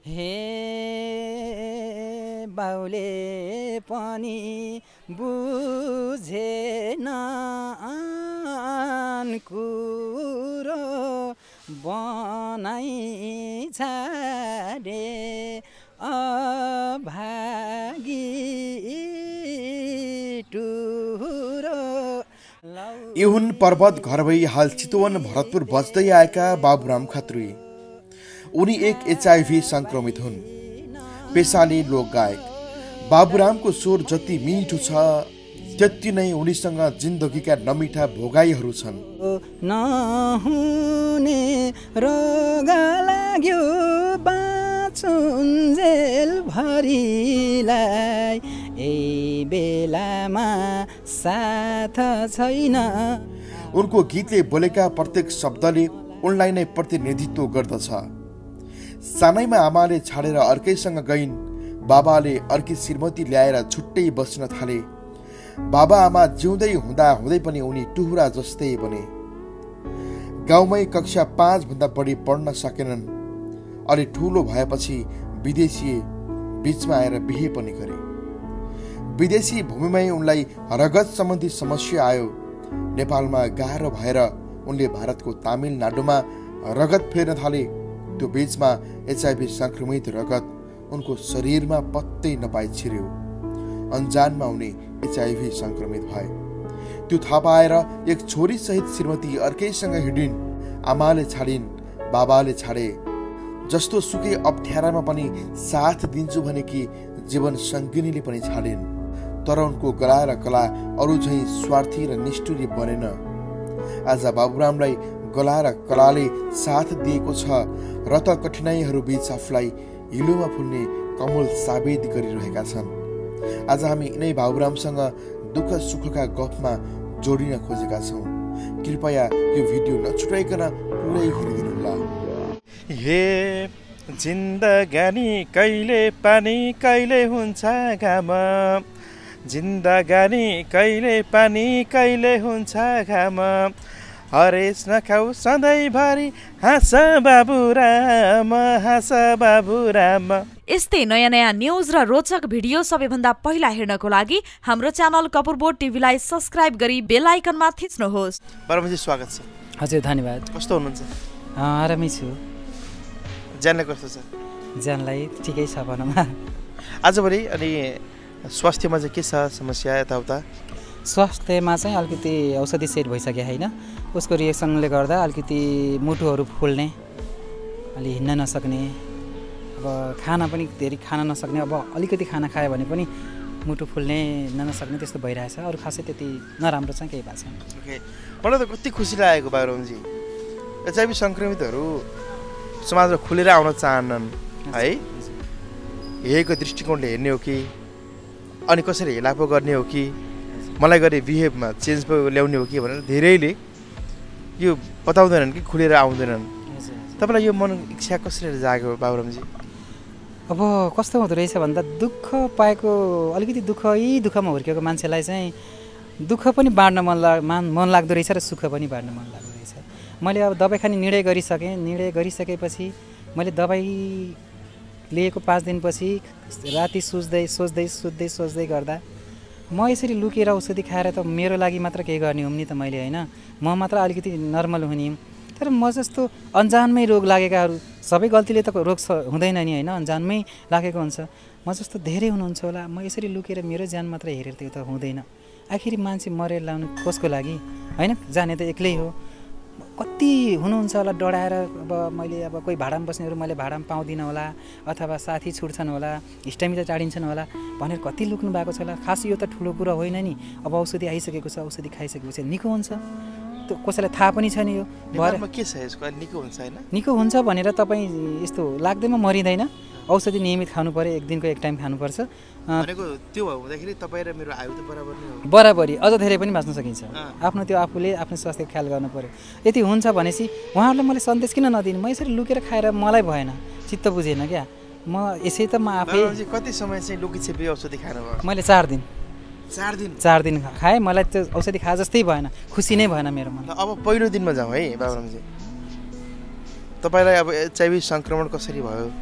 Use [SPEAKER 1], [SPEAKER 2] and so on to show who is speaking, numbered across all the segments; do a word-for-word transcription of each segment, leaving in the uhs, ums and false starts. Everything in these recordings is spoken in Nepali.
[SPEAKER 1] हे बाउले पनि बुझेन कुरो बनाइ छाडे अभागी टुरो।
[SPEAKER 2] यी हुन् पर्वत घर भई हाल चितवन भरतपुर बस्दै आएका बाबुराम खत्री। उनी एक एचआईभी संक्रमित हुन्। पेसाले लोकगायक। बाबुरामको स्वर जति मिठो छ त्यति नै उनीसँग जिन्दगीका नमिठा भोगाईहरू छन्।
[SPEAKER 1] नहुने रोग लाग्यो बाँचुन्जेल भरिलाई ए बेलामा साथ छैन।
[SPEAKER 2] उनको गीतले बोलेका प्रत्येक शब्दले उनलाई नै प्रतिनिधित्व गर्दछ। सानैमा आमाले छाडेर अर्कैसँग गइन्। बाबाले अर्की श्रीमती ल्याएर छुट्टै बस्न थाले। बाबा आमा जिउँदै हुँदा हुँदै पनि उनी टुहुरा जस्तै बने। गाउँमै कक्षा पाँच भन्दा बढी पढ्न सकेनन्। अलि ठुलो भएपछि विदेशी बीचमा आएर बिहे पनि गरे। विदेशी भूमिमै उनलाई रगत सम्बन्धी समस्या आयो। नेपालमा गाह्रो भएर उनले भारतको तमिलनाडुमा रगत फेर्न थाले। त्यो बीचमा एचआईभी संक्रमित रगत उनको शरीरमा पत्तै नपाई छिर्यो। अन्जानमा उनी एचआईभी संक्रमित भए। त्यो थाहा पाएर एक छोरी सहित श्रीमती अर्कैसँग हिँडिन्। आमाले छाडिन्, बाबाले छाडे। जस्तो सुकै अप्ठ्यारामा पनि साथ दिन्छु भनेकी जीवन सङ्गिनीले पनि छाडिन्। तर उनको गला र कला अरू झैँ स्वार्थी र निष्ठुरी बनेन। आज बाबुरामलाई गला र कलाले साथ दिएको छ र त कठिनाइहरू बीच आफूलाई हिलोमा फुल्ने कमल साबित गरिरहेका छन्। आज हामी यिनै बाबुरामसँग दुःख सुखका गफमा जोडिन खोजेका छौँ। कृपया यो भिडियो नछुटाइकन पुरै हेरिदिनुहोला।
[SPEAKER 3] हे जिन्दगानी कहिले पानी कहिले हुन्छ घाम, जिन्दगानी कहिले पानी कहिले हुन्छ घाम, हरेस नखाऊ सधैँभरि हाँस बाबुराम, हाँस बाबुराम।
[SPEAKER 4] यस्तै नयाँ नयाँ न्युज र रोचक भिडियो सबैभन्दा पहिला हेर्नको लागि हाम्रो च्यानल कपुरबोर्ड टिभीलाई सब्स्क्राइब गरी बेल आइकनमा थिच्नुहोस्।
[SPEAKER 3] परमजी स्वागत छ।
[SPEAKER 1] हजुर धन्यवाद।
[SPEAKER 3] कस्तो हुनुहुन्छ?
[SPEAKER 1] आरामै छु।
[SPEAKER 3] ज्यानलाई कस्तो छ?
[SPEAKER 1] ज्यानलाई ठिकै छ भनौँ।
[SPEAKER 3] आजभोलि अनि स्वास्थ्यमा चाहिँ के छ समस्या यताउता?
[SPEAKER 1] स्वास्थ्यमा चाहिँ अलिकति औषधि सेट भइसक्यो होइन। उसको रिएक्सनले गर्दा अलिकति मुटुहरू फुल्ने, अलि हिँड्न नसक्ने, अब खाना पनि धेरै खान नसक्ने, अब अलिकति खाना खायो भने पनि मुटु फुल्ने, हिँड्न नसक्ने त्यस्तो भइरहेछ। अरू खासै त्यति नराम्रो चाहिँ केही भएको छैन।
[SPEAKER 3] ओके, मलाई त कति खुसी लागेको बाबुरामजी। एचआईभी सङ्क्रमितहरू समाजमा खुलेर आउन चाहन्नन् है। हेरेको दृष्टिकोणले हेर्ने हो कि अनि कसरी हेलापो गर्ने हो कि मलाई गरे बिहेभमा चेन्ज ल्याउने हो कि भनेर धेरैले यो बताउँदैनन् कि खुलेर आउँदैनन्। तपाईँलाई यो मन इच्छा कसरी जाग्यो बाबुरामजी?
[SPEAKER 1] अब कस्तो हुँदो रहेछ भन्दा दुःख पाएको, अलिकति दुःख यी दुःखमा हुर्केको मान्छेलाई चाहिँ दुःख पनि बाँड्न मन लाग मन लाग्दो रहेछ र सुख पनि बाँड्न मन लाग्दो रहेछ। मैले अब दबाई खाने निर्णय गरिसकेँ। निर्णय गरिसकेपछि मैले दबाई लिएको पाँच दिनपछि राति सोच्दै सोच्दै सोच्दै सोच्दै गर्दा म यसरी लुकेर औषधि खाएर त मेरो लागि मात्र केही गर्ने हुँ नि त मैले होइन। म मात्र अलिकति नर्मल हुने। तर म जस्तो अन्जानमै रोग लागेकाहरू, सबै गल्तीले त रोग हुँदैन नि होइन, अन्जानमै लागेको हुन्छ। म जस्तो धेरै हुनुहुन्छ होला। म यसरी लुकेर मेरो ज्यान मात्र हेरेर त्यो त हुँदैन। आखिर मान्छे मरेर लाउनु कसको लागि होइन? जाने त एक्लै हो। कति हुनुहुन्छ होला डराएर, अब मैले अब कोही भाडामा बस्नेहरू मैले भाडामा पाउँदिनँ होला, अथवा साथी छुट्छन् होला, इष्टमित्र टाढिन्छन् होला भनेर कति लुक्नु भएको छ होला। खास यो त ठुलो कुरा होइन नि। अब औषधि आइसकेको छ, औषधि खाइसकेपछि निको हुन्छ। त्यो कसैलाई थाहा पनि छैन। यो
[SPEAKER 3] भरमा के छ यसको? निको हुन्छ हैन?
[SPEAKER 1] निको हुन्छ भनेर तपाईँ यस्तो लाग्दैमा मरिँदैन। औषधि नियमित खानु पर्यो, एक दिनको एक टाइम खानुपर्छ।
[SPEAKER 3] भनेको त्यो हुँदाखेरि तपाईँ र मेरो आयु त बराबर नै हो।
[SPEAKER 1] बराबरी, अझ धेरै पनि बाँच्न सकिन्छ। आफ्नो त्यो आफूले आफ्नो स्वास्थ्यको ख्याल गर्नु पर्यो। यति हुन्छ भनेपछि उहाँहरूले मलाई सन्देश किन नदिनु? म यसरी लुकेर खाएर मलाई भएन, चित्त बुझेन क्या। म यसै त म आफै
[SPEAKER 3] कति समय चाहिँ लुकिछेपी औषधि खानु भयो?
[SPEAKER 1] मैले चार दिन
[SPEAKER 3] चार दिन
[SPEAKER 1] चार दिन खाएँ। मलाई त्यो औषधि खाए जस्तै भएन, खुसी नै भएन मेरो मन।
[SPEAKER 3] अब पहिलो दिनमा जाउँ है बाबुरामजी। तपाईँलाई अब एचआईभी सङ्क्रमण कसरी भयो?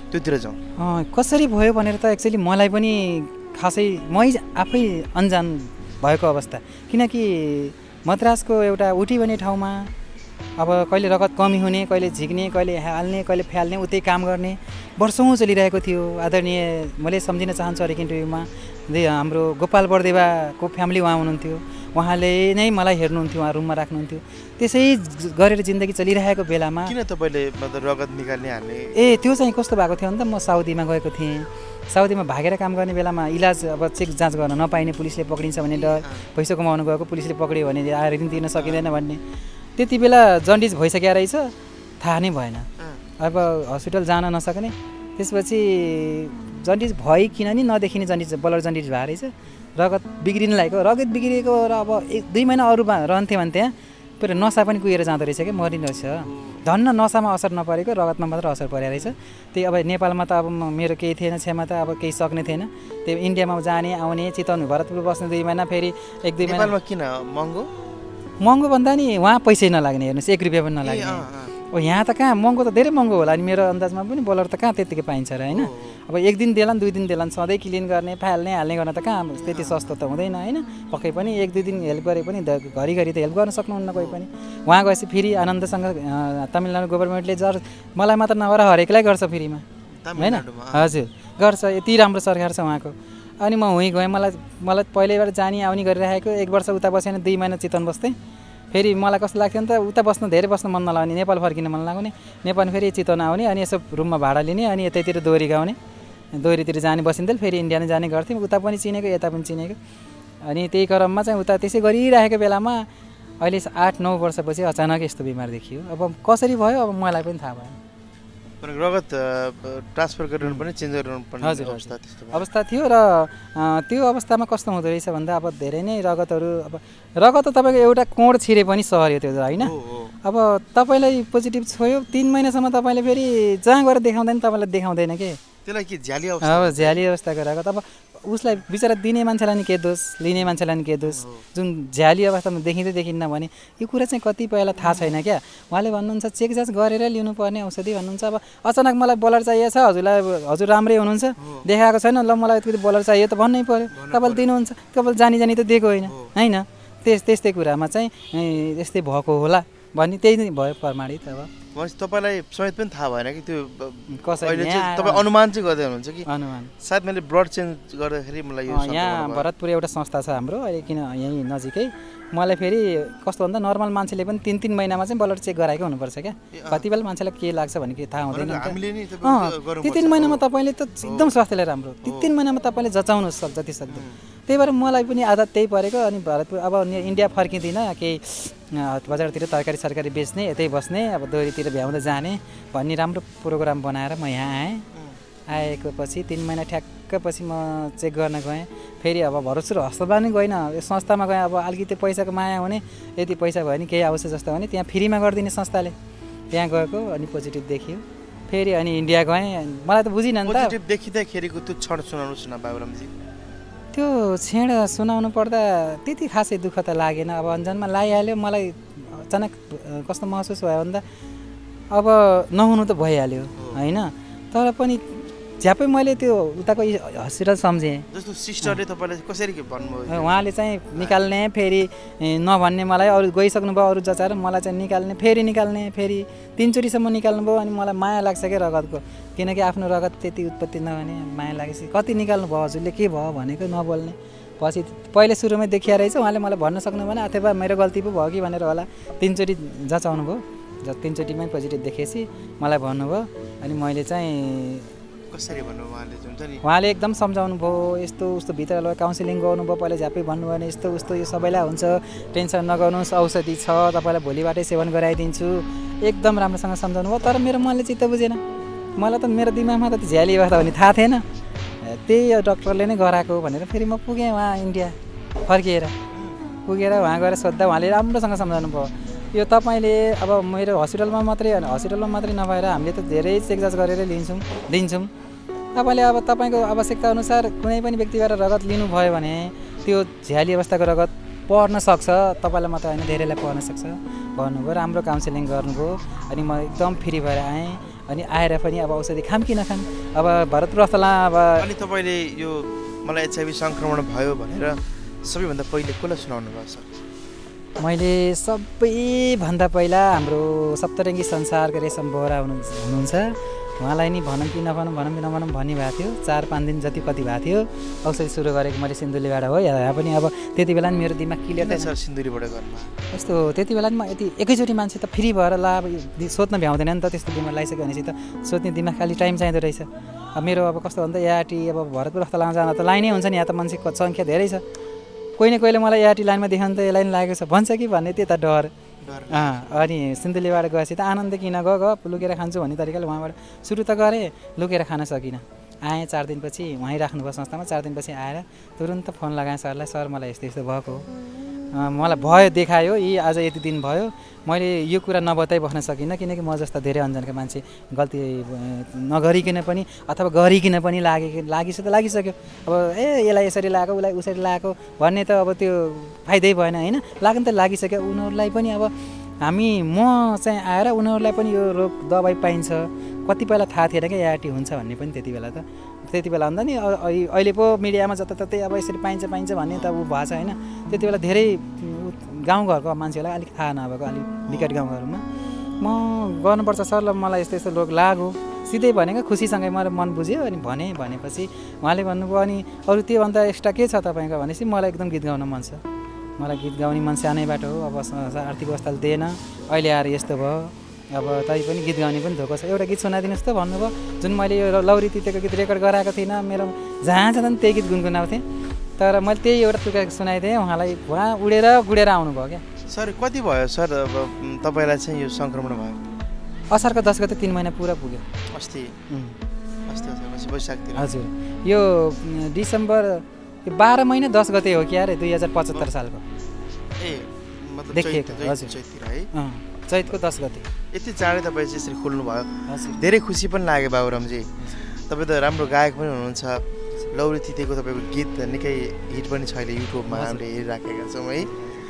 [SPEAKER 3] त्योतिर जाउँ।
[SPEAKER 1] कसरी भयो भनेर त एक्चुअली मलाई पनि खासै मै आफै अन्जान भएको अवस्था, किनकि मद्रासको एउटा उटी भन्ने ठाउँमा अब कहिले रगत कमी हुने, कहिले झिक्ने, कहिले हाल्ने, कहिले फ्याल्ने, उतै काम गर्ने वर्षौँ चलिरहेको थियो। आदरणीय मैले सम्झिन चाहन्छु हरेक इन्टरभ्यूमा हाम्रो गोपाल बर्देवाको फ्यामिली उहाँ हुनुहुन्थ्यो, उहाँले नै मलाई हेर्नुहुन्थ्यो, उहाँ रुममा राख्नुहुन्थ्यो। त्यसै गरेर जिन्दगी चलिरहेको बेलामा
[SPEAKER 3] किन तपाईँले मतलब रगत निकाल्ने हाल्ने?
[SPEAKER 1] ए त्यो चाहिँ कस्तो भएको थियो भने त म साउदीमा गएको थिएँ। साउदीमा भागेर काम गर्ने बेलामा इलाज अब चेक जाँच गर्न नपाइने, पुलिसले पक्रिन्छ भन्ने डर, पैसा कमाउनु गएको पुलिसले पक्रियो भने आएर ऋण तिर्न सकिँदैन भन्ने। त्यति बेला जन्डिस भइसकेको रहेछ, थाहा नै भएन। अब हस्पिटल जान नसक्ने, त्यसपछि जन्डिस भयो किन नि नदेखिने जन्डिस, ब्लड जन्डिस भएर रहेछ, रगत बिग्रिन लागेको। रगत बिग्रिएको र अब एक दुई महिना अरूमा रहन्थ्यो भने त्यहाँ फेरि नसा पनि कुहिएर जाँदो रहेछ क्या, मरिने रहेछ। धन्न नसामा असर नपरेको, रगतमा मात्र असर परेको रहेछ। त्यही अब नेपालमा त अब मेरो केही थिएन क्षमता, अब केही सक्ने थिएन। त्यही इन्डियामा जाने आउने, चितवन भरतपुर बस्ने दुई महिना, फेरि एक दुई महिना।
[SPEAKER 3] नेपालमा किन महँगो?
[SPEAKER 1] महँगो भन्दा नि वहाँ पैसै नलाग्ने, हेर्नुहोस् एक रुपियाँ पनि नलाग्ने। अब यहाँ त कहाँ महँगो त धेरै महँगो होला नि, मेरो अन्दाजमा पनि ब्लड त कहाँ त्यत्तिकै पाइन्छ र होइन। अब एक दिन देलान् दुई दिन देलान् सधैँ क्लिन गर्ने, फाल्ने हाल्ने गर्न त कहाँ त्यति सस्तो त हुँदैन होइन। पक्कै पनि एक दुई दिन हेल्प गरे पनि घरिघरि त हेल्प गर्न सक्नुहुन्न कोही पनि। वहाँ गएपछि फेरि आनन्दसँग तमिलनाडु गभर्मेन्टले जर मलाई मात्र नभएर हरेकलाई गर्छ फ्रीमा होइन। हजुर गर्छ, यति राम्रो सरकार छ उहाँको। अनि म उहीँ गएँ, मलाई मलाई पहिल्यैबाट जाने आउने गरिरहेको, एक वर्ष उता बसेन, दुई महिना चितवन बस्थेँ। फेरि मलाई कस्तो लाग्थ्यो नि त उता बस्न धेरै बस्न मन नलाग्ने, नेपाल फर्किन मन लाग्ने। नेपाल फेरि चितवन आउने, अनि यसो रुममा भाडा लिने, अनि यतैतिर दोहोरी गाउने, दोहोरीतिर जाने बसिन्थेल, फेरि इन्डिया नै जाने गर्थ्यौँ। उता पनि चिनेको यता पनि चिनेको। अनि त्यही क्रममा चाहिँ उता त्यसै गरिरहेको बेलामा अहिले आठ नौ वर्षपछि अचानक यस्तो बिमार देखियो। अब कसरी भयो अब मलाई पनि थाहा भएन।
[SPEAKER 3] रगत ट्रान्सफर गरेर पनि चेन्ज गर्नु पर्ने अवस्था त्यस्तो
[SPEAKER 1] अवस्था थियो। र त्यो अवस्थामा कस्तो हुँदो रहेछ भन्दा अब धेरै नै रगतहरू, अब रगत त तपाईँको एउटा कोण छिरे पनि सर्यो त्यो होइन। अब तपाईँलाई पोजिटिभ छोयो तिन महिनासम्म तपाईँले फेरि जहाँ गएर देखाउँदैन, तपाईँलाई देखाउँदैन के,
[SPEAKER 3] त्यसलाई के झ्याली अवस्था?
[SPEAKER 1] अब झ्याली अवस्थाको रगत। अब उसलाई बिचरा दिने मान्छेलाई नि के दोष, लिने मान्छेलाई नि के दोष। जुन झ्याली अवस्थामा देखिँदै देखिन्न भने यो कुरा चाहिँ कतिपयलाई थाहा छैन क्या। उहाँले भन्नुहुन्छ चेक जाँच गरेर लिनुपर्ने औषधि भन्नुहुन्छ। अब अचानक मलाई ब्लड चाहिएको छ, हजुरलाई हजुर राम्रै हुनुहुन्छ, देखाएको छैन, ल मलाई यति ब्लड चाहियो त भन्नै पऱ्यो, तपाईँले दिनुहुन्छ, तपाईँले जानी जानी त दिएको होइन होइन। त्यस त्यस्तै कुरामा चाहिँ यस्तै भएको होला भन्ने त्यही नै भयो प्रमाणित। अब
[SPEAKER 3] तपाईँलाई समेत पनि थाहा भएन कि त्यो
[SPEAKER 1] कसरी
[SPEAKER 3] तपाईँ अनुमान चाहिँ गर्दै हुनुहुन्छ कि
[SPEAKER 1] अनुमान
[SPEAKER 3] सायद मैले ब्लड चेन्ज गर्दाखेरि मलाई यो
[SPEAKER 1] यहाँ भरतपुर एउटा संस्था छ हाम्रो अहिले, किन यहीँ नजिकै। मलाई फेरि कस्तो भन्दा नर्मल मान्छेले पनि तिन तिन महिनामा चाहिँ ब्लड चेक गराएको हुनुपर्छ क्या। कति बेला मान्छेलाई के लाग्छ भने के थाहा हुँदैन। तिन तिन महिनामा तपाईँले त एकदम स्वास्थ्यलाई राम्रो, तिन तिन महिनामा तपाईँले जचाउनु सक्छ जति सक्दो। त्यही भएर मलाई पनि आदत त्यही परेको। अनि भरतपुर अब इन्डिया फर्किँदिनँ, केही बजारतिर तरकारी सरकारी बेच्ने, यतै बस्ने, अब दोहोरीतिर भ्याउँदा जाने भन्ने राम्रो प्रोग्राम बनाएर म यहाँ आएँ। आएको पछि तिन महिना ठ्याक्क पछि म चेक गर्न गएँ। फेरि अब भरोसेर अस्पताल पनि गएन, यो संस्थामा गएँ। अब अलिकति पैसाको माया हुने, यति पैसा भयो भने केही आवश्यक जस्तो भने त्यहाँ फ्रीमा गरिदिने संस्थाले, त्यहाँ गएको अनि पोजिटिभ देखियो। फेरि अनि इन्डिया गएँ। मलाई त बुझिनँ नि त
[SPEAKER 3] पोजिटिभ देखिँदाखेरिको त्यो क्षण सुनाउनुहोस् न बाबुरामजी।
[SPEAKER 1] त्यो क्षण सुनाउनु पर्दा त्यति खासै दुःख त लागेन। अब अन्जानमा लगाइहाल्यो, मलाई अचानक कस्तो महसुस भयो भन्दा अब नहुनु त भइहाल्यो होइन। तर पनि झ्यापै मैले त्यो उताको हस्पिटल सम्झेँ।
[SPEAKER 3] जस्तो सिस्टरले तपाईँलाई कसरी भन्नुभयो?
[SPEAKER 1] उहाँले चाहिँ निकाल्ने, फेरि नभन्ने, मलाई अरू गइसक्नु भयो अरू जचाएर, मलाई चाहिँ निकाल्ने, फेरि निकाल्ने, फेरि तिनचोटिसम्म निकाल्नु भयो। अनि मलाई माया लाग्छ क्या रगतको, किनकि आफ्नो रगत त्यति उत्पत्ति नहुने माया लागेपछि कति निकाल्नु भयो हजुरले, के भयो भनेको नबोल्ने। पछि पहिले सुरुमै देखिया रहेछ, उहाँले मलाई भन्न सक्नु भएन, अथवा मेरो गल्ती पो भयो कि भनेर होला तिनचोटि जचाउनु भयो। ज तिनचोटिमै पोजिटिभ देखेपछि मलाई भन्नुभयो। अनि मैले चाहिँ
[SPEAKER 3] कसरी भन्नु उहाँले हुन्छ नि,
[SPEAKER 1] उहाँले एकदम सम्झाउनु भयो, यस्तो उस्तो भित्र लगेर काउन्सिलिङ गर्नुभयो। पहिला झ्यापै भन्नुभयो भने यस्तो उस्तो यो सबैलाई हुन्छ, टेन्सन नगर्नुहोस्, औषधि छ, तपाईँलाई भोलिबाटै सेवन गराइदिन्छु, एकदम राम्रोसँग सम्झाउनु भयो। तर मेरो मनले चित्त बुझेन। मलाई त मेरो दिमागमा त झ्याली अवस्था भन्ने थाहा थिएन, त्यही डक्टरले नै गराएको भनेर फेरि म पुगेँ वहाँ इन्डिया। फर्किएर पुगेर वहाँ गएर सोद्धा उहाँले राम्रोसँग सम्झाउनु भयो, यो तपाईँले अब मेरो हस्पिटलमा मात्रै हस्पिटलमा मात्रै नभएर हामीले त धेरै चेक जाँच गरेर लिन्छौँ दिन्छौँ। तपाईँले अब तपाईँको आवश्यकता अनुसार कुनै पनि व्यक्तिबाट रगत लिनुभयो भने त्यो झ्याली अवस्थाको रगत पर्न सक्छ, तपाईँलाई मात्र होइन धेरैलाई पर्न सक्छ भन्नुभयो। राम्रो काउन्सिलिङ गर्नुभयो। अनि म एकदम फ्री भएर आएँ। अनि आएर पनि अब औषधि खाम कि नखाम अब भरत रस्तला अब
[SPEAKER 3] अनि तपाईँले यो मलाई एचआइभी सङ्क्रमण भयो भनेर सबैभन्दा पहिले कसलाई सुनाउनु भयो सर?
[SPEAKER 1] मैले सबैभन्दा पहिला हाम्रो सप्तरङ्गी संसारको रेशम बोहरा हुनु हुनुहुन्छ उहाँलाई नि भनौँ कि नभनौँ भनौँ कि नभनौँ भन्नुभएको थियो। चार पाँच दिन जति कति भएको थियो औषधि सुरु गरेको मैले सिन्धुलीबाट हो। यहाँ पनि अब त्यति बेला नि मेरो दिमाग क्लियर
[SPEAKER 3] सर सिन्धुलीबाट गर्नु
[SPEAKER 1] यस्तो त्यति बेला नि म यति एकैचोटि मान्छे त फ्री भएर ला अब सोध्न भ्याउँदैन नि त। त्यस्तो बिमार लगाइसक्यो भनेपछि त सोध्ने दिमाग खालि टाइम चाहिँदो रहेछ। अब मेरो अब कस्तो भन्दा एआरटी अब भरतपुर अस्पतालमा जाँदा त लाइनै हुन्छ नि। यहाँ त मान्छेको सङ्ख्या धेरै छ। कोही न कोहीले मलाई एआरटी लाइनमा देखाउनु त यो लाइन लागेको छ भन्छ कि भन्ने त्यता डर। अनि सिन्धुलीबाट गएपछि त आनन्द किन गयो गयो लुकेर खान्छु भन्ने तरिकाले उहाँबाट सुरु त गरेँ लुकेर खान सकिनँ। आएँ चार दिनपछि उहीँ राख्नुभयो संस्थामा। चार दिनपछि आएर तुरुन्त फोन लगाएँ सरलाई सर मलाई यस्तो यस्तो भएको मलाई भयो देखायो यी आज यति दिन भयो मैले यो कुरा नबताइ बस्न सकिनँ किनकि म जस्ता धेरै अन्जानका मान्छे गल्ती नगरिकन पनि अथवा गरिकन पनि लागे लागिसक्यो त लागिसक्यो। अब ए यसलाई यसरी लगाएको उसलाई उसरी लगाएको भन्ने त अब त्यो फाइदै भएन होइन। लाग्न त लागिसक्यो उनीहरूलाई पनि अब हामी म चाहिँ आएर उनीहरूलाई पनि यो रोग दबाई पाइन्छ कति पहिला थाहा थिएन क्या एआरटी हुन्छ भन्ने पनि त्यति बेला त। त्यति बेला भन्दा नि अहिले पो मिडियामा जताततै अब यसरी पाइन्छ पाइन्छ भन्ने त ऊ भएको छ होइन। त्यति बेला धेरै गाउँघरको मान्छेहरूलाई अलिक थाहा नभएको अलिक विकट गाउँघरमा म गर्नुपर्छ सर ल मलाई यस्तो यस्तो रोग लाग्यो सिधै भनेको खुसीसँगै मलाई मन बुझ्यो। अनि भने भनेपछि उहाँले भन्नुभयो अनि अरू त्योभन्दा एक्स्ट्रा के छ तपाईँको भनेपछि मलाई एकदम गीत गाउन मन छ। मलाई गीत गाउने मन सानैबाट हो। अब आर्थिक अवस्थाले दिएन अहिले आएर यस्तो भयो अब तै पनि गीत गाउने पनि धोको छ एउटा गीत सुनाइदिनुहोस् त भन्नुभयो। जुन मैले यो लौरी तितेको गीत रेकर्ड गराएको थिइनँ मेरो जहाँ जाँदा पनि त्यही गीत गुनगुनाउँथेँ तर मैले त्यही एउटा टुक्का सुनाइदिएँ उहाँलाई उहाँ उडेर गुडेर आउनुभयो क्या।
[SPEAKER 3] सर कति भयो सर अब तपाईँलाई चाहिँ यो सङ्क्रमण भयो?
[SPEAKER 1] असारको दस गते तिन महिना पुरा पुग्यो।
[SPEAKER 3] अस्ति अस्ति वैशाखतिर
[SPEAKER 1] हजुर यो डिसेम्बर बाह्र महिना दस गते हो कि अरे दुई हजार पचहत्तर सालको
[SPEAKER 3] ए मतलब
[SPEAKER 1] देखिएको हजुर
[SPEAKER 3] है
[SPEAKER 1] चैतको दस गते
[SPEAKER 3] यति चाँडै तपाईँ चाहिँ यसरी खोल्नु भयो
[SPEAKER 1] हजुर
[SPEAKER 3] धेरै खुसी पनि लाग्यो बाबुरामजी। तपाईँ त राम्रो गायक पनि हुनुहुन्छ। लौरी तितेको तपाईँको गीत निकै हिट पनि छ अहिले युट्युबमा हामीले हेरिराखेका छौँ है।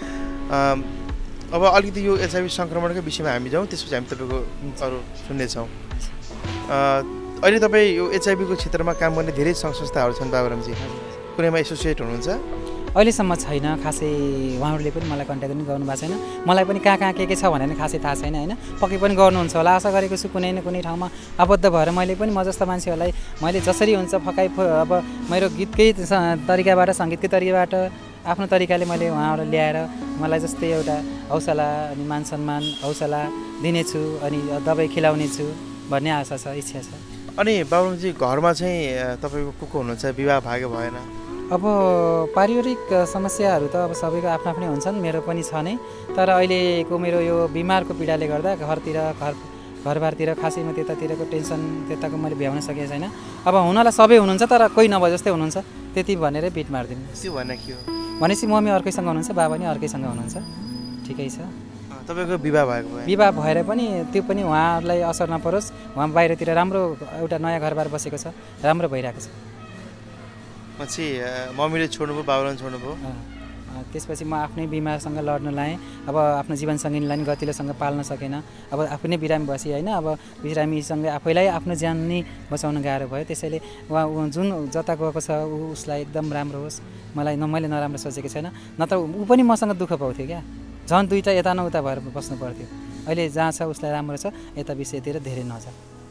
[SPEAKER 3] अब अलिकति यो एचआइभी सङ्क्रमणकै विषयमा हामी जाउँ त्यसपछि हामी तपाईँको अरू सुन्नेछौँ। अहिले तपाईँ यो एचआइभीको क्षेत्रमा काम गर्ने धेरै सङ्घ संस्थाहरू छन् बाबुरामजी कुनैमा एसोसिएट हुनुहुन्छ?
[SPEAKER 1] अहिलेसम्म छैन खासै उहाँहरूले पनि मलाई कन्ट्याक्ट पनि गर्नुभएको छैन। मलाई पनि कहाँ कहाँ के के छ भनेर खासै थाहा छैन होइन। पक्कै पनि गर्नुहुन्छ होला आशा गरेको छु कुनै न कुनै ठाउँमा आबद्ध भएर मैले पनि म जस्ता मान्छेहरूलाई मैले जसरी हुन्छ फकाइ अब मेरो गीतकै तरिकाबाट सङ्गीतकै तरिकाबाट आफ्नो तरिकाले मैले उहाँहरूलाई ल्याएर मलाई जस्तै एउटा हौसला अनि मान सम्मान हौसला दिनेछु अनि दबाई खिलाउने छु भन्ने आशा छ इच्छा छ।
[SPEAKER 3] अनि बाबुरामजी घरमा चाहिँ तपाईँको को को हुनुहुन्छ? विवाह भएको भएन?
[SPEAKER 1] अब पारिवारिक समस्याहरू त अब सबैको आफ्नो आफ्नै हुन्छन् मेरो पनि छ नै। तर अहिलेको मेरो यो बिमारको पीडाले गर्दा घरतिर घर घरबारतिर खासै म त्यतातिरको टेन्सन त्यताको मैले भ्याउन सकेको छैन। अब हुनलाई सबै हुनुहुन्छ तर कोही नभए जस्तै हुनुहुन्छ त्यति भनेरै बिट मारिदिनु।
[SPEAKER 3] त्यो भने के हो
[SPEAKER 1] भनेपछि मम्मी अर्कैसँग हुनुहुन्छ बाबा पनि अर्कैसँग हुनुहुन्छ ठिकै छ।
[SPEAKER 3] तपाईँको विवाह भएको भए
[SPEAKER 1] विवाह भएर पनि त्यो पनि उहाँहरूलाई असर नपरोस् उहाँ बाहिरतिर राम्रो एउटा नयाँ घरबार बसेको छ राम्रो भइरहेको छ।
[SPEAKER 3] पछि मम्मीले छोड्नुभयो बाबुराम छोड्नुभयो
[SPEAKER 1] त्यसपछि म आफ्नै बिमारसँग लड्न लाएँ। अब आफ्नो जीवनसङ्गिनीलाई गतिलोसँग पाल्न सकेन। अब आफै नै बिरामी बसेँ होइन। अब बिरामीसँग आफैलाई आफ्नो ज्यान नै बचाउन गाह्रो भयो। त्यसैले उहाँ जुन जता गएको छ उसलाई एकदम राम्रो होस् मलाई न मैले नराम्रो सोचेको छैन नत्र ऊ पनि मसँग दुःख पाउँथ्यो क्या। झन् दुईवटा यता न उता भएर बस्नु पर्थ्यो। अहिले जहाँ छ उसलाई राम्रो छ यता विषयतिर धेरै नजा।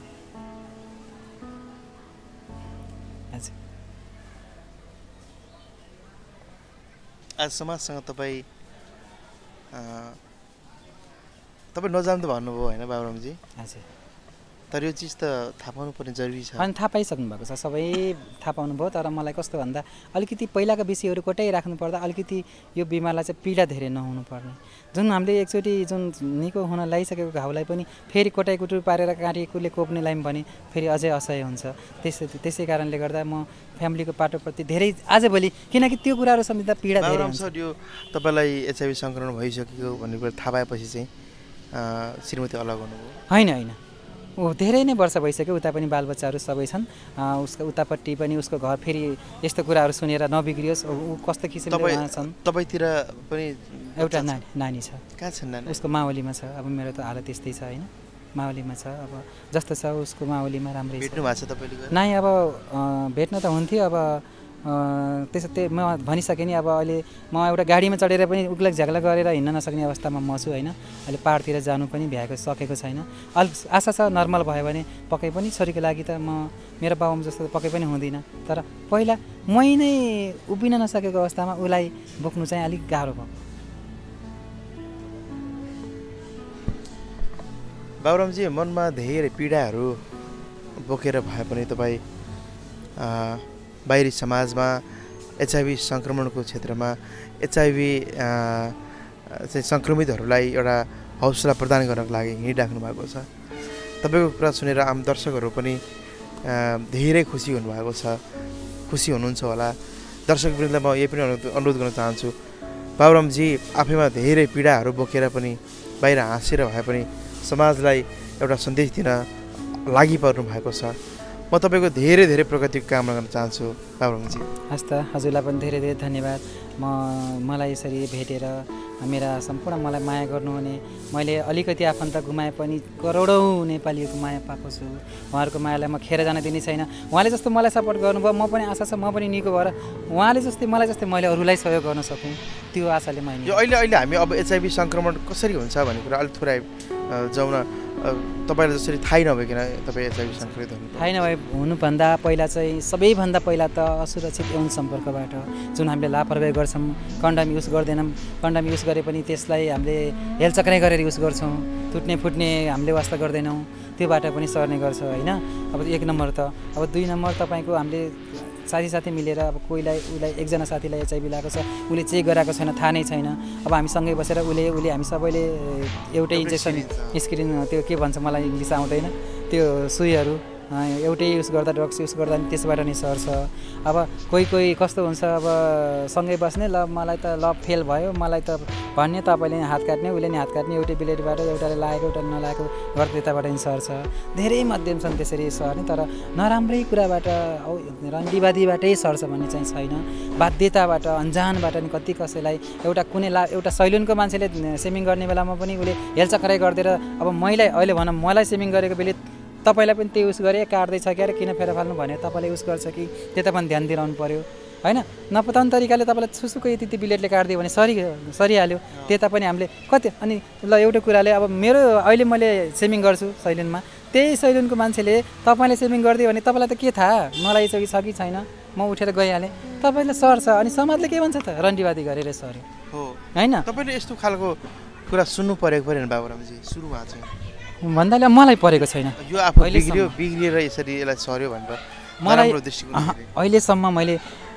[SPEAKER 1] हजुर
[SPEAKER 3] आज समाजसँग तपाईँ तपाईँ नजानु त भन्नुभयो होइन बाबुरामजी?
[SPEAKER 1] हजुर
[SPEAKER 3] तर यो चिज त थाहा पाउनु पर्ने जरुरी छ।
[SPEAKER 1] अनि थाहा पाइसक्नु भएको छ सबै थाहा पाउनुभयो। तर मलाई कस्तो भन्दा अलिकति पहिलाका विषयहरू कोटाइराख्नु पर्दा अलिकति यो बिमारलाई चाहिँ पीडा धेरै नहुनु पर्ने। जुन हामीले एकचोटि जुन निको हुन लागिसकेको घाउलाई पनि फेरि कोटाइ कुटुर पारेर काँटीले कोप्ने लाइम भने फेरि अझै असह्य हुन्छ। त्यसै त्यसै कारणले गर्दा म फ्यामिलीको पाटोप्रति धेरै आजभोलि किनकि त्यो कुराहरू सम्झिँदा पीडा धेरै हुन्छ।
[SPEAKER 3] सर यो तपाईँलाई एचआइभी सङ्क्रमण भइसकेको भन्ने कुरा थाहा पाएपछि चाहिँ श्रीमती अलग हुनुभयो?
[SPEAKER 1] होइन होइन ऊ धेरै नै वर्ष भइसक्यो। उता पनि बालबच्चाहरू सबै छन्। उसको उतापट्टि पनि उसको घर फेरि यस्तो कुराहरू सुनेर नबिग्रियोस् ऊ कस्तो किसिमले छन्।
[SPEAKER 3] तपाईँतिर पनि
[SPEAKER 1] एउटा नानी नानी छ।
[SPEAKER 3] कहाँ छन् नानी?
[SPEAKER 1] उसको मावलीमा छ। अब मेरो त हालत त्यस्तै छ होइन। माओलीमा छ। अब जस्तो छ उसको माओलीमा राम्रै छ।
[SPEAKER 3] भेट्नु भएको छ तपाईँले?
[SPEAKER 1] नै अब भेट्न त हुन्थ्यो। अब त्यसो त्यही म भनिसकेँ नि। अब अहिले म एउटा गाडीमा चढेर पनि उक्लक झ्याक्लक गरेर हिँड्न नसक्ने अवस्थामा म छु होइन। अहिले पाहाडतिर जानु पनि भ्याएको सकेको छैन। अलिक आशा छ नर्मल भयो भने पक्कै पनि छोरीको लागि त म मेरो बाबुआमा जस्तो पक्कै पनि हुँदिनँ। तर पहिला मै नै उभिन नसकेको अवस्थामा उसलाई बोक्नु चाहिँ अलिक गाह्रो भयो।
[SPEAKER 3] बाबुरामजी, मनमा धेरै पीडाहरू बोकेर भए पनि तपाईँ बाहिरी समाजमा एचआइभी सङ्क्रमणको क्षेत्रमा एचआइभी चाहिँ सङ्क्रमितहरूलाई एउटा हौसला प्रदान गर्नको लागि हिँडिराख्नु भएको छ। तपाईँको कुरा सुनेर आम दर्शकहरू पनि धेरै खुसी हुनुभएको छ, खुसी हुनुहुन्छ होला। दर्शकवृन्दलाई म यही पनि अनुरोध गर्न चाहन्छु, बाबुरामजी आफैमा धेरै पीडाहरू बोकेर पनि बाहिर हाँसेर भए पनि समाजलाई एउटा सन्देश दिन लागि पर्नु भएको छ। म तपाईँको धेरै धेरै प्रगतिको कामना गर्न चाहन्छु बाबुरामजी।
[SPEAKER 1] हस् त, हजुरलाई पनि धेरै धेरै धन्यवाद। म मलाई यसरी भेटेर मेरा सम्पूर्ण मलाई माया गर्नुहुने, मैले अलिकति आफन्त गुमाए पनि करोडौँ नेपालीहरूको माया पाएको छु। उहाँहरूको मायालाई म खेर जान दिने छैन। उहाँले जस्तो मलाई सपोर्ट गर्नुभयो, म पनि आशा छ म पनि निको भएर उहाँले जस्तै मलाई जस्तै मैले अरूलाई सहयोग गर्न सकौँ, त्यो आशाले मैले।
[SPEAKER 3] यो अहिले अहिले हामी अब एचआइभी सङ्क्रमण कसरी हुन्छ भन्ने कुरा अलिक थोरै जाउँ न। तपाईँलाई जसरी थाहै नभइकन तपाईँ एचआइभी सङ्क्रमित हुनु
[SPEAKER 1] थाहै नभए हुनुभन्दा पहिला चाहिँ सबैभन्दा पहिला त असुरक्षित यौन सम्पर्कबाट जुन हामीले लापरवाही गर्छौँ, कन्डम युज गर्दैनौँ। कन्डम युज गरे पनि त्यसलाई हामीले हेलचक्राइ गरेर युज गर्छौँ, टुट्ने फुट्ने हामीले वास्ता गर्दैनौँ, त्यो बाटो पनि सर्ने गर्छ होइन। अब एक नम्बर त। अब दुई नम्बर तपाईँको हामीले साथी साथी मिलेर अब कोहीलाई उसलाई एकजना साथीलाई एचआइभी लागेको छ, उसले चेक गराएको छैन, थाहा नै छैन। अब हामी सँगै बसेर उसले उसले हामी सबैले एउटै इन्जेक्सन स्क्रिन त्यो के भन्छ मलाई इङ्ग्लिस आउँदैन, त्यो सुईहरू एउटै युज गर्दा ड्रग्स युज गर्दा पनि त्यसबाट नै सर्छ। अब कोही कोही कस्तो हुन्छ, अब सँगै बस्ने, ल मलाई त ल फेल भयो, मलाई त भन्ने तपाईँले हात काट्ने उसले नि हात काट्ने, एउटै ब्लेडबाट एउटाले लागेको एउटाले नलागेको गर्दा त्यताबाट नि सर्छ। धेरै माध्यम छन् त्यसरी सर्ने, तर नराम्रै कुराबाट रन्डीवादीबाटै सर्छ भन्ने चाहिँ छैन। बाध्यताबाट अन्जानबाट नि कति कसैलाई एउटा कुनै ला एउटा सैलुनको मान्छेले सेमिङ गर्ने बेलामा पनि उसले हेलचक्राइ गरिदिएर, अब मैले अहिले भनौँ मलाई सेमिङ गरेको बेला तपाईँलाई पनि त्यो युज गरेँ काट्दैछ क्या किन फेर फाल्नु भने तपाईँले युज गर्छ कि त्यता पनि ध्यान दिइरहनु पऱ्यो होइन। नपताउने तरिकाले तपाईँलाई छुसुको यति यति बिलेटले काटिदियो भने सरि सरिहाल्यो, त्यता पनि हामीले कति। अनि ल एउटा कुराले अब मेरो अहिले मैले सेमिङ गर्छु सैलुनमा, त्यही सैलुनको मान्छेले तपाईँले सेमिङ गरिदियो भने तपाईँलाई त के थाहा मलाई चाहिँ छ कि छैन, म उठेर गइहालेँ, तपाईँलाई सर्छ। अनि समाजले के भन्छ त, रन्डीवादी गरेर सर्यो
[SPEAKER 3] हो
[SPEAKER 1] होइन।
[SPEAKER 3] तपाईँले यस्तो खालको कुरा सुन्नु परेको परेन बाबुरामजी सुरुमा चाहिँ
[SPEAKER 1] भन्दाले मलाई परेको छैन।
[SPEAKER 3] यो आफू बिग्रियो बिग्रिएर यसरी यसलाई सर्यो भनेर
[SPEAKER 1] मलाई अहिलेसम्म मैले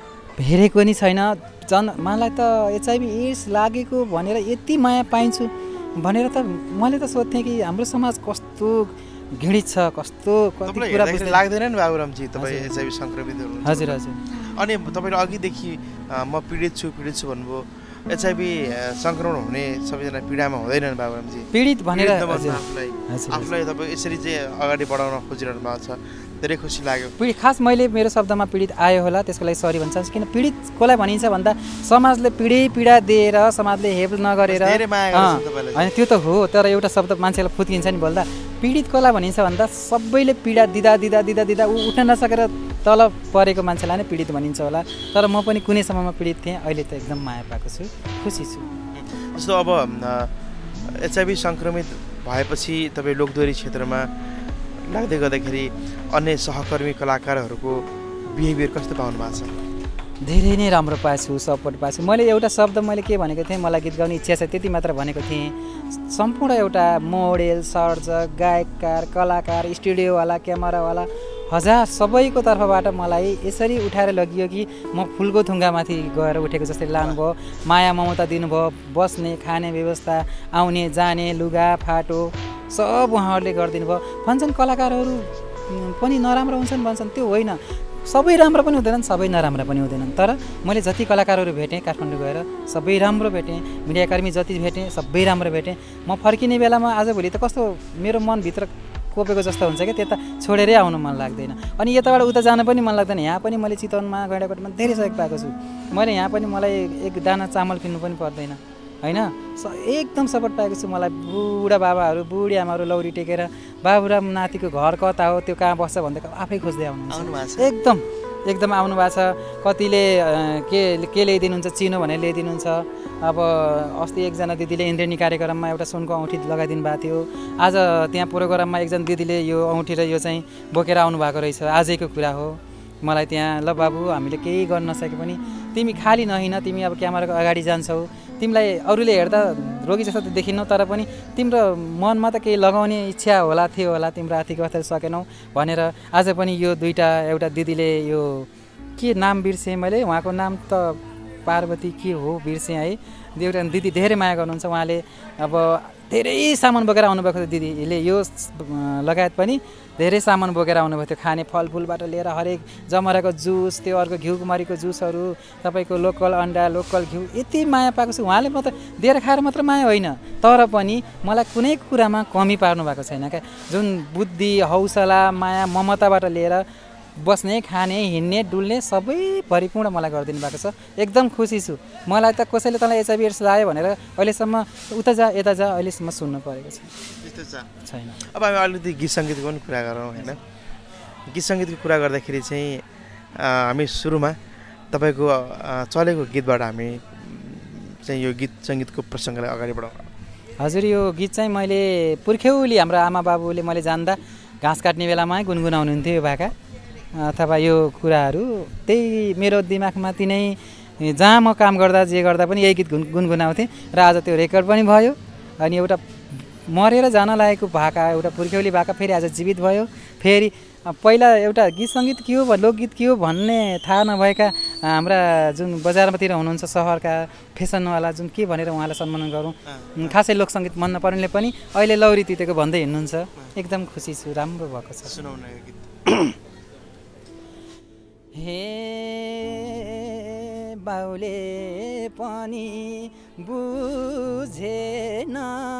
[SPEAKER 1] हेरेको नि छैन। जन मलाई त एचआइभी एड्स लागेको भनेर यति माया पाइन्छु भनेर त मैले त सोध्थेँ कि हाम्रो समाज कस्तो घृणित छ, कस्तो कति कुरा
[SPEAKER 3] लाग्दैन नि बाबुरामजी तपाईँ एचआइभी सङ्क्रमित हुनुहुन्छ।
[SPEAKER 1] हजुर हजुर।
[SPEAKER 3] अनि तपाईँले अघिदेखि म पीडित छु पीडित छु भन्नुभयो, एचआइभी सङ्क्रमण हुने सबैजना पीडामा हुँदैनन् बाबुरामजी,
[SPEAKER 1] पीडित भनेर
[SPEAKER 3] आफूलाई आफूलाई तपाईँ यसरी चाहिँ अगाडि बढाउन खोजिरहनु भएको छ, धेरै खुसी लाग्यो।
[SPEAKER 1] पीडित खास मैले मेरो शब्दमा पीडित आयो होला त्यसको लागि सरी भन्न चाहन्छु, किन पीडित कसलाई भनिन्छ भन्दा समाजले पीडै पीडा दिएर समाजले हेप नगरेर होइन त्यो त हो, तर एउटा शब्द मान्छेलाई फुत्किन्छ नि बोल्दा। पीडित कसलाई भनिन्छ भन्दा सबैले पीडा दिँदा दिँदा दिँदा दिँदा ऊ उठ्न नसकेर तल परेको मान्छेलाई नै पीडित भनिन्छ होला। तर म पनि कुनै समयमा पीडित थिएँ, अहिले त एकदम माया पाएको छु, खुसी छु।
[SPEAKER 3] जस्तो अब एचआइभी सङ्क्रमित भएपछि तपाईँ लोकदोहोरी क्षेत्रमा लाग्दै गर्दाखेरि अन्य सहकर्मी कलाकारहरूको बिहेभियर कस्तो पाउनु भएको छ?
[SPEAKER 1] धेरै नै राम्रो पाएको छु, सपोर्ट पाएको छु। मैले एउटा शब्द मैले के भनेको थिएँ, मलाई गीत गाउने इच्छा छ त्यति मात्र भनेको थिएँ। सम्पूर्ण एउटा मोडेल, सर्जक, गायककार, कलाकार, स्टुडियोवाला, क्यामेरावाला हजार सबैको तर्फबाट मलाई यसरी उठाएर लगियो कि म फुलको थुङ्गामाथि गएर उठेको जस्तै लानुभयो, माया ममता दिनुभयो, बस्ने खाने व्यवस्था, आउने जाने लुगा फाटो सब उहाँहरूले गरिदिनु भयो। भन्छन् कलाकारहरू पनि नराम्रो हुन्छन् भन्छन्, त्यो होइन, सबै राम्रो पनि हुँदैनन् सबै नराम्रो पनि हुँदैनन्। तर मैले जति कलाकारहरू भेटेँ काठमाडौँ गएर सबै राम्रो भेटेँ, मिडियाकर्मी जति भेटेँ सबै राम्रो भेटेँ। म फर्किने बेलामा आजभोलि त कस्तो मेरो मनभित्र कोपेको जस्तो हुन्छ क्या, त्यता छोडेरै आउनु मन लाग्दैन। अनि यताबाट उता जान पनि मन लाग्दैन। यहाँ पनि मैले चितवनमा गैँडाकोटमा धेरै सहयोग पाएको छु। मैले यहाँ पनि मलाई एक दाना चामल किन्नु पनि पर्दैन, होइन एकदम सपोर्ट पाएको छु। मलाई बुढा बाबाहरू बुढी आमाहरू लौरी टेकेर बाबुराम नातिको घर कता हो त्यो कहाँ बस्छ भन्दा आफै खोज्दै आउनुहुन्छ। एकदम एकदम आउनु भएको छ। कतिले के के ल्याइदिनुहुन्छ चिनो भनेर ल्याइदिनुहुन्छ। अब अस्ति एकजना दिदीले इन्द्रेणी कार्यक्रममा एउटा सुनको औँठी लगाइदिनु भएको थियो। आज त्यहाँ प्रोग्राममा एकजना दिदीले यो औँठी र यो चाहिँ बोकेर आउनुभएको रहेछ। आजैको कुरा हो। मलाई त्यहाँ ल बाबु हामीले केही गर्न नसके पनि तिमी खाली नहिन, तिमी अब क्यामेराको अगाडि जान्छौ, तिमीलाई अरूले हेर्दा रोगी जस्तो त देखिनौ तर पनि तिम्रो मनमा त केही लगाउने इच्छा होला थियो होला, तिम्रो आर्थिक अवस्था सकेनौ भनेर आज पनि यो दुईवटा एउटा दिदीले यो के नाम बिर्सेँ मैले, उहाँको नाम त पार्वती के हो बिर्सेँ है। एउटा दिदी धेरै माया गर्नुहुन्छ। उहाँले अब धेरै सामान बोकेर आउनुभएको थियो। दिदीले यो लगायत पनि धेरै सामान बोकेर आउनुभएको थियो। खाने फलफुलबाट लिएर हरेक जमराको जुस, त्यो अर्को घिउ कुमारीको जुसहरू, तपाईँको लोकल अन्डा, लोकल घिउ, यति माया पाएको छु। उहाँले मात्र दिएर खाएर मात्र माया होइन, तर पनि मलाई कुनै कुरामा कमी पार्नु भएको छैन क्या। जुन बुद्धि, हौसला, माया, ममताबाट लिएर बस्ने, खाने, हिँड्ने, डुल्ने सबै परिपूर्ण मलाई गरिदिनु भएको छ। एकदम खुसी छु। मलाई त कसैले तँलाई एचआइभी एड्स लायो भनेर अहिलेसम्म उता जा यता जा अहिलेसम्म सुन्नु परेको छ।
[SPEAKER 3] त्यस्तो छ
[SPEAKER 1] छैन।
[SPEAKER 3] अब हामी अलिकति गीत सङ्गीतको पनि कुरा गरौँ होइन। गीत सङ्गीतको कुरा गर्दाखेरि चाहिँ हामी सुरुमा तपाईँको चलेको गीतबाट हामी चाहिँ यो गीत सङ्गीतको प्रसङ्गलाई अगाडि बढाउँ।
[SPEAKER 1] हजुर, यो गीत चाहिँ मैले पुर्ख्यौली हाम्रो आमा बाबुले मैले जान्दा घाँस काट्ने बेलामै गुनगुनाउनुहुन्थ्यो यो भाका अथवा यो कुराहरू। त्यही मेरो दिमागमा तिनै जहाँ म काम गर्दा जे गर्दा पनि यही गीत गुन गुनगुनाउँथेँ र आज त्यो रेकर्ड पनि भयो। अनि एउटा मरेर जान लागेको भाका, एउटा पुर्ख्यौली भाका फेरि आज जीवित भयो। फेरि पहिला एउटा गीत सङ्गीत के हो, लोकगीत के हो भन्ने थाहा नभएका हाम्रा जुन बजारतिर हुनुहुन्छ सहरका फेसनवाला जुन के भनेर उहाँलाई सम्मान गरौँ, खासै लोकसङ्गीत मन नपर्नेले पनि अहिले लौरी तितेको भन्दै हिँड्नुहुन्छ। एकदम खुसी छु, राम्रो भएको छ।
[SPEAKER 3] सुनाउन यो गीत।
[SPEAKER 1] हे बाउले पनि बुझेन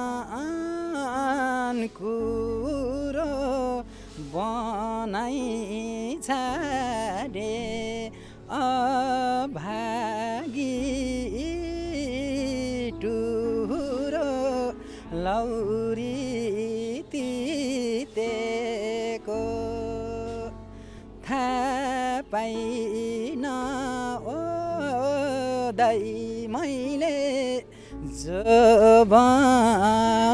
[SPEAKER 1] कुरो बनाइ छाडे अभागी टुरो लौरी तितेको थाहा पाइन ओ दाइ मैले जवान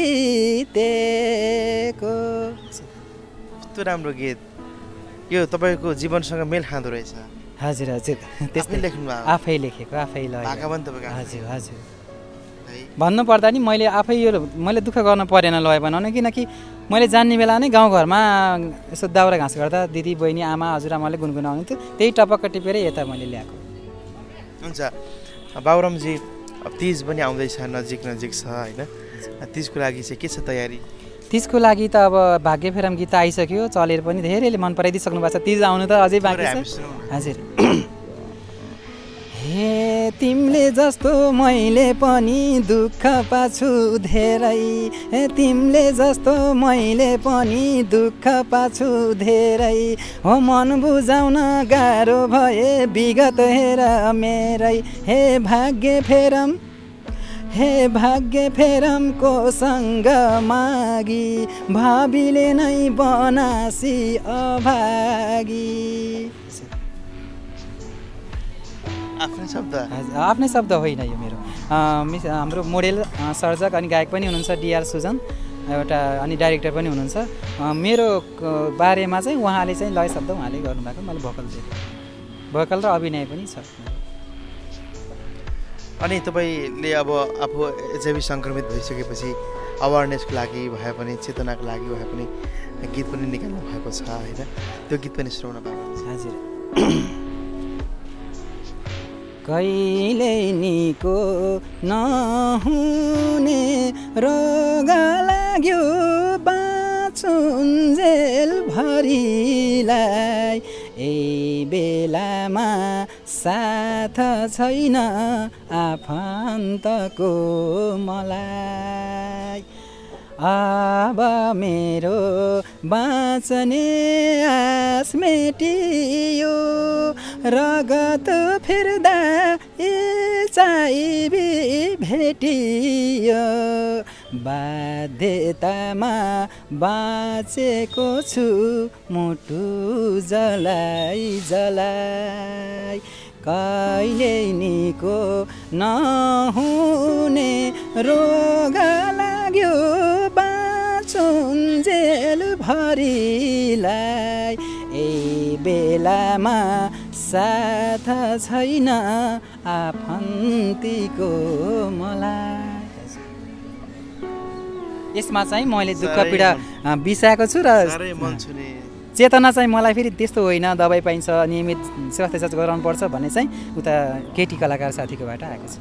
[SPEAKER 1] बितेको।
[SPEAKER 3] कस्तो राम्रो गीत। यो तपाईँको जीवनसँग मेल खाँदो रहेछ।
[SPEAKER 1] हजुर हजुर, त्यस्तै
[SPEAKER 3] लेख्नु
[SPEAKER 1] आफै लेखेको आफै ल।
[SPEAKER 3] हजुर
[SPEAKER 1] हजुर, भन्नुपर्दा नि मैले आफै यो मैले दुःख गर्न परेन लय बनाउन, किनकि मैले जान्ने बेला नै गाउँघरमा यसो दाउरा घाँस गर्दा दिदी बहिनी आमा हजुरआमाले गुनगुनाउने थियो, त्यही टपक्क टिपेर यता मैले ल्याएको।
[SPEAKER 3] हुन्छ बाबुरामजी, अब तिज पनि आउँदैछ, नजिक नजिक छ होइन। तिजको लागि चाहिँ के छ तयारी?
[SPEAKER 1] तिजको लागि त अब भाग्य फेरम गीत आइसक्यो, चलेर पनि धेरैले मन पराइदिइसक्नु भएको छ। तिज आउनु त अझै बाँकी छ। हजुर। हे तिमीले जस्तो मैले पनि दुःख पाछु धेरै, हे तिमीले जस्तो मैले पनि दुःख पाछु धेरै, हो मन बुझाउन गाह्रो भए विगत हेर मेरै। हे भाग्य फेरम हे भाग्य फेरमको सँग मागी, भावीले नै बनासी अभागी।
[SPEAKER 3] आफ्नै शब्द?
[SPEAKER 1] आफ्नै शब्द होइन यो मेरो। हाम्रो मोडेल सर्जक अनि गायक पनि हुनुहुन्छ डिआर सुजन एउटा, अनि डाइरेक्टर पनि हुनुहुन्छ। मेरो बारेमा चाहिँ उहाँले चाहिँ लय शब्द उहाँले गर्नुभएको, मैले भोकल दिएको, भोकल र अभिनय पनि छ।
[SPEAKER 3] अनि तपाईँले अब आफू एचआइभी सङ्क्रमित भइसकेपछि अवेरनेसको लागि भए पनि चेतनाको लागि भए पनि गीत पनि निकाल्नु भएको छ होइन। त्यो गीत पनि सुनाउन पाउनुहुन्छ?
[SPEAKER 1] हजुर। कहिले निको नहुने रोग लाग्यो बाँचुन्जेल भरिलाई, यही बेलामा साथ छैन आफन्तको मलाई। अब मेरो बाँच्ने आस मेटियो, रगत फिर्दा इच्छा चाहिँ भेटियो बाध्यतामा बाँचेको छु मुटु जलाई जलाई कहिले निको नहुने रोग लाग्यो बाँचुन्जेल भरिलाई ए बेलामा साथ छैन आफन्तीको मलाई। यसमा चाहिँ मैले दुःख पीडा बिसाएको छु र चेतना चाहिँ मलाई फेरि त्यस्तो होइन दबाई पाइन्छ नियमित स्वास्थ्य जाँच गराउनुपर्छ भन्ने चाहिँ उता केटी कलाकार साथीकोबाट आएको छ।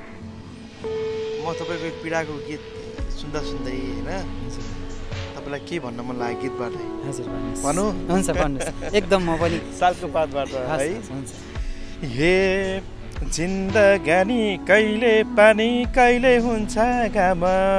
[SPEAKER 3] म तपाईँको पीडाको गीत सुन्दा सुन्दै होइन तपाईँलाई के भन्न मन लाग्यो गीतबाट?
[SPEAKER 1] हजुर
[SPEAKER 3] भन्नु
[SPEAKER 1] हुन्छ भन्नुहोस् एकदम म पनि
[SPEAKER 3] सालको पातबाट है।
[SPEAKER 1] हुन्छ
[SPEAKER 3] हे जिन्दगानी कहिले पानी कहिले हुन्छ घाम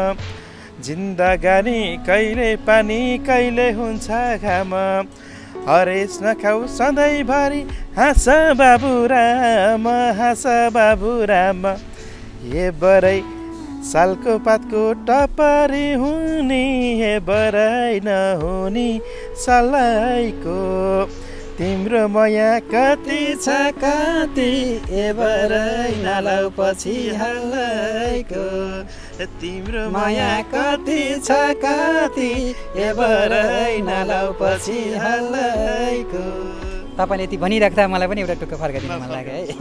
[SPEAKER 3] जिन्दगानी कहिले पानी कहिले हुन्छ घाम हरेस नखाऊ सधैँभरि हाँस बाबुराम हाँस बाबुराम हे बरै सालको पातको टपरी हुने हे बरै नहुने सलाइको तिम्रो माया कति छ कति ए बरै नलाउ पछि हालैको तिम्रो माया कति छ कति ए बरै नलाउ पछि हालैको।
[SPEAKER 1] तपाईँले यति भनिराख्दा मलाई पनि एउटा टुक्का फर्काइदिनु मन लाग्यो है।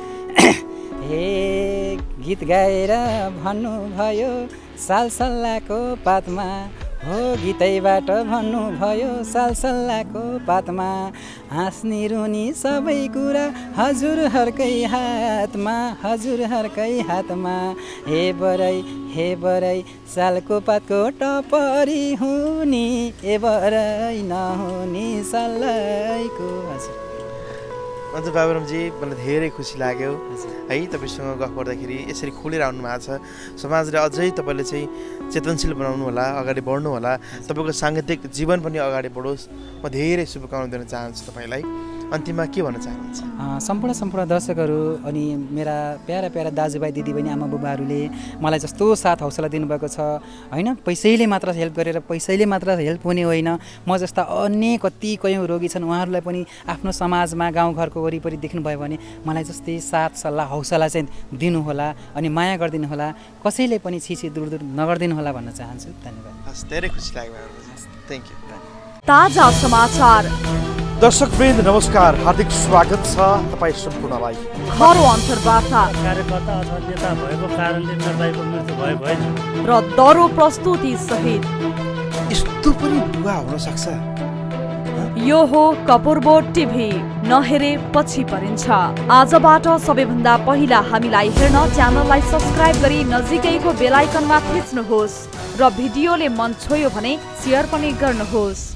[SPEAKER 1] हे गीत गाएर भन्नुभयो सालसल्लाहको पातमा हो गीतैबाट भन्नुभयो सालसल्लाहको पातमा हाँस्ने रुनी सबै कुरा हजुरहरूकै हातमा हजुरहरूकै हातमा हे बरै हे बरै सालको पातको टपरी हुने ए बरै नहुने सल्लाइको। हजुर
[SPEAKER 3] अन्त बाबुरामजी मलाई धेरै खुसी लाग्यो है तपाईँसँग गफ गर्दाखेरि यसरी खुलेर आउनु भएको छ। समाजले अझै तपाईँले चाहिँ चेतनशील बनाउनु होला अगाडि बढ्नु होला तपाईँको साङ्गीतिक जीवन पनि अगाडि बढोस् म धेरै शुभकामना दिन चाहन्छु तपाईँलाई। अन्तिममा के भन्न चाहनुहुन्छ?
[SPEAKER 1] सम्पूर्ण सम्पूर्ण दर्शकहरू अनि मेरा प्यारा प्यारा दाजुभाइ दिदीबहिनी आमा बुबाहरूले मलाई जस्तो साथ हौसला दिनुभएको छ होइन। पैसैले मात्र हेल्प गरेर पैसैले मात्र हेल्प हुने होइन म जस्ता अन्य कति कयौँ रोगी छन् उहाँहरूलाई पनि आफ्नो समाजमा गाउँघरको वरिपरि देख्नुभयो भने मलाई जस्तै साथ सल्लाह हौसला चाहिँ दिनुहोला अनि माया गरिदिनु होला कसैले पनि छिछि दूर दूर नगरिदिनु होला भन्न चाहन्छु। धन्यवाद।
[SPEAKER 3] हस् धेरै खुसी लाग्यो। Thank you.
[SPEAKER 4] ताजा समाचार
[SPEAKER 3] दर्शकवृन्द नमस्कार हार्दिक स्वागत छ तपाईँ सम्पूर्णलाई।
[SPEAKER 4] खरो अन्तर्वार्ता
[SPEAKER 5] कार्यकर्ता अथवा नेता भएको कारणले निर्वाचनको मृत्यु भएको होइन
[SPEAKER 4] र दरो प्रस्तुति सहित
[SPEAKER 3] यस्तो पनि बुवा हुन सक्छ।
[SPEAKER 4] यो हो कपुरबोट टिभी नहेरे पछि परिन्छ। आजबाट सबैभन्दा पहिला हामीलाई हेर्न च्यानललाई सब्स्क्राइब गरी नजिकैको बेल आइकनमा थिच्नुहोस् र भिडियोले मन छोयो भने शेयर पनि गर्नुहोस्।